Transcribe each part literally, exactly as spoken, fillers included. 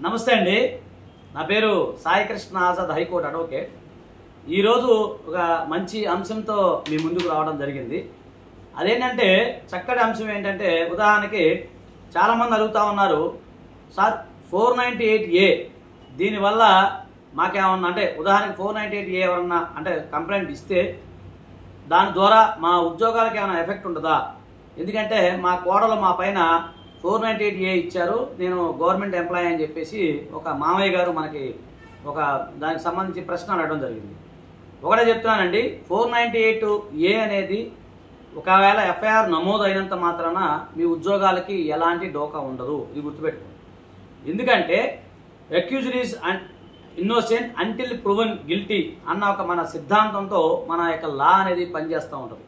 నమస్తే అండి. నా పేరు సాయి కృష్ణ ఆజాద్, హైకోర్టు అడ్వకేట్. ఈరోజు ఒక మంచి అంశంతో మీ ముందుకు రావడం జరిగింది. అదేంటంటే చక్కటి అంశం ఏంటంటే, ఉదాహరణకి చాలామంది అడుగుతూ ఉన్నారు, sir four ninety eight A దీనివల్ల మాకేమన్నా అంటే ఉదాహరణకి ఫోర్ నైంటీ ఎయిట్ ఏ ఎవరన్నా అంటే కంప్లైంట్ ఇస్తే దాని ద్వారా మా ఉద్యోగాలకు ఏమైనా ఎఫెక్ట్ ఉంటుందా? ఎందుకంటే మా కోడలు మా పైన ఫోర్ నైంటీ ఎయిట్ ఏ ఇచ్చారు, నేను గవర్నమెంట్ ఎంప్లాయీ అని చెప్పేసి ఒక మామయ్య గారు మనకి ఒక దానికి సంబంధించి ప్రశ్న అడగడం జరిగింది. ఒకటే చెప్తున్నానండి, ఫోర్ నైంటీ ఎయిట్ ఏ అనేది ఒకవేళ ఎఫ్ఐఆర్ నమోదు అయినంత మాత్రాన మీ ఉద్యోగాలకి ఎలాంటి డోకా ఉండదు. ఇది గుర్తుపెట్టుకోండి. ఎందుకంటే accused is innocent until proven guilty అన్న ఒక మన సిద్ధాంతంతో మన యొక్క లా అనేది పనిచేస్తూ ఉంటుంది.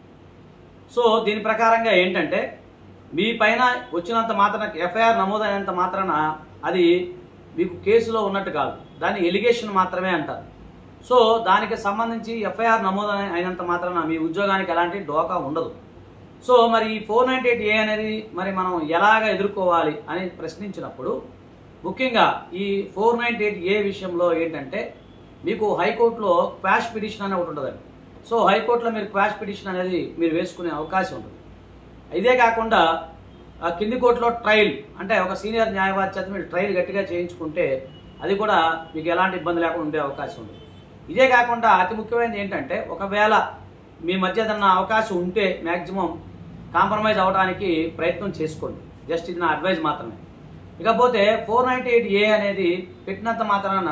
సో దీని ప్రకారంగా ఏంటంటే, మీ పైన వచ్చినంత మాత్రాన ఎఫ్ఐఆర్ నమోదైనంత మాత్రాన అది మీకు కేసులో ఉన్నట్టు కాదు, దాన్ని ఎలిగేషన్ మాత్రమే అంటారు. సో దానికి సంబంధించి ఎఫ్ఐఆర్ నమోదు అయినంత మాత్రాన మీ ఉద్యోగానికి ఎలాంటి డోకా ఉండదు. సో మరి ఈ ఫోర్ నైంటీ ఎయిట్ ఏ అనేది మరి మనం ఎలాగ ఎదుర్కోవాలి అని ప్రశ్నించినప్పుడు, ముఖ్యంగా ఈ ఫోర్ నైంటీ ఎయిట్ ఏ విషయంలో ఏంటంటే, మీకు హైకోర్టులో క్వాష్ పిటిషన్ అనేది ఒకటి ఉంటుందండి. సో హైకోర్టులో మీరు క్వాష్ పిటిషన్ అనేది మీరు వేసుకునే అవకాశం ఉంటుంది. ఇదే కాకుండా కింది కోర్టులో ట్రయల్ అంటే ఒక సీనియర్ న్యాయవాది చేత మీరు ట్రయల్ గట్టిగా చేయించుకుంటే అది కూడా మీకు ఎలాంటి ఇబ్బంది లేకుండా ఉండే అవకాశం ఉంది. ఇదే కాకుండా అతి ముఖ్యమైనది ఏంటంటే, ఒకవేళ మీ మధ్య ఏదన్నా అవకాశం ఉంటే మ్యాక్సిమం కాంప్రమైజ్ అవ్వడానికి ప్రయత్నం చేసుకోండి. జస్ట్ ఇది నా అడ్వైజ్ మాత్రమే. ఇకపోతే ఫోర్ నైంటీ ఎయిట్ ఏ అనేది పెట్టినంత మాత్రాన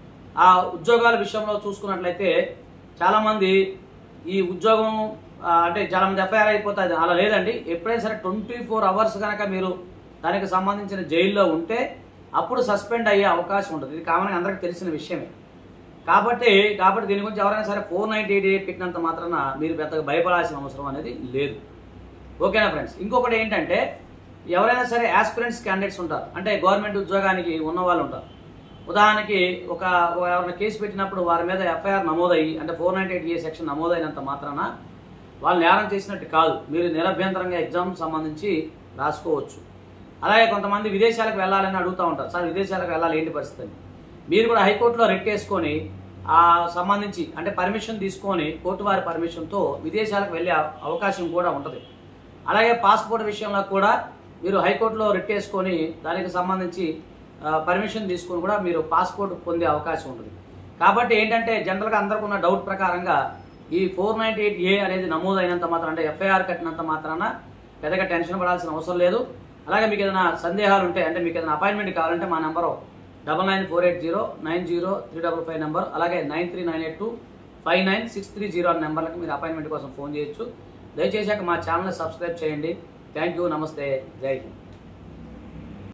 ఆ ఉద్యోగాల విషయంలో చూసుకున్నట్లయితే చాలామంది ఈ ఉద్యోగం అంటే చాలామంది ఎఫ్ఐఆర్ అయిపోతుంది. అలా లేదండి, ఎప్పుడైనా సరే ట్వంటీ ఫోర్ అవర్స్ కనుక మీరు దానికి సంబంధించిన జైల్లో ఉంటే అప్పుడు సస్పెండ్ అయ్యే అవకాశం ఉంటుంది. ఇది కామన్గా అందరికీ తెలిసిన విషయమే. కాబట్టి కాబట్టి దీని గురించి ఎవరైనా సరే ఫోర్ నైంటీ ఎయిట్ ఏ పెట్టినంత మాత్రాన మీరు పెద్దగా భయపడాల్సిన అవసరం అనేది లేదు. ఓకేనా ఫ్రెండ్స్? ఇంకొకటి ఏంటంటే, ఎవరైనా సరే ఆస్పిరెంట్స్ క్యాండిడేట్స్ ఉంటారు, అంటే గవర్నమెంట్ ఉద్యోగానికి ఉన్న వాళ్ళు ఉంటారు. ఉదాహరణకి ఒక ఎవరైనా కేసు పెట్టినప్పుడు వారి మీద ఎఫ్ఐఆర్ నమోదయ్యి అంటే four ninety eight A section నమోదైనంత మాత్రాన వాళ్ళు నేరం చేసినట్టు కాదు, మీరు నిరభ్యంతరంగా ఎగ్జామ్ సంబంధించి రాసుకోవచ్చు. అలాగే కొంతమంది విదేశాలకు వెళ్ళాలని అడుగుతూ ఉంటారు, సార్ విదేశాలకు వెళ్ళాలి ఏంటి పరిస్థితి? మీరు కూడా హైకోర్టులో రిట్ వేసుకొని ఆ సంబంధించి అంటే పర్మిషన్ తీసుకొని కోర్టు వారి పర్మిషన్తో విదేశాలకు వెళ్ళే అవకాశం కూడా ఉంటుంది. అలాగే పాస్పోర్ట్ విషయంలో కూడా మీరు హైకోర్టులో రిట్ వేసుకొని దానికి సంబంధించి పర్మిషన్ తీసుకొని కూడా మీరు పాస్పోర్ట్ పొందే అవకాశం ఉంటుంది. కాబట్టి ఏంటంటే జనరల్గా అందరికీ ఉన్న డౌట్ ప్రకారంగా ఈ ఫోర్ నైంటీ ఎయిట్ ఏ అనేది నమోదు అయినంత మాత్రం అంటే ఎఫ్ఐఆర్ కట్టినంత మాత్రాన పెద్దగా టెన్షన్ పడాల్సిన అవసరం లేదు. అలాగే మీకు ఏదైనా సందేహాలు ఉంటే అంటే మీకు ఏదైనా అపాయింట్మెంట్ కావాలంటే మా number double nine four eight zero nine zero three double five number, అలాగే nine three nine eight two five nine six three zero అనే నెంబర్లకి మీరు అపాయింట్మెంట్ కోసం ఫోన్ చేయొచ్చు. దయచేసి మా ఛానల్ని సబ్స్క్రైబ్ చేయండి. Thank you. నమస్తే. జై హింద్.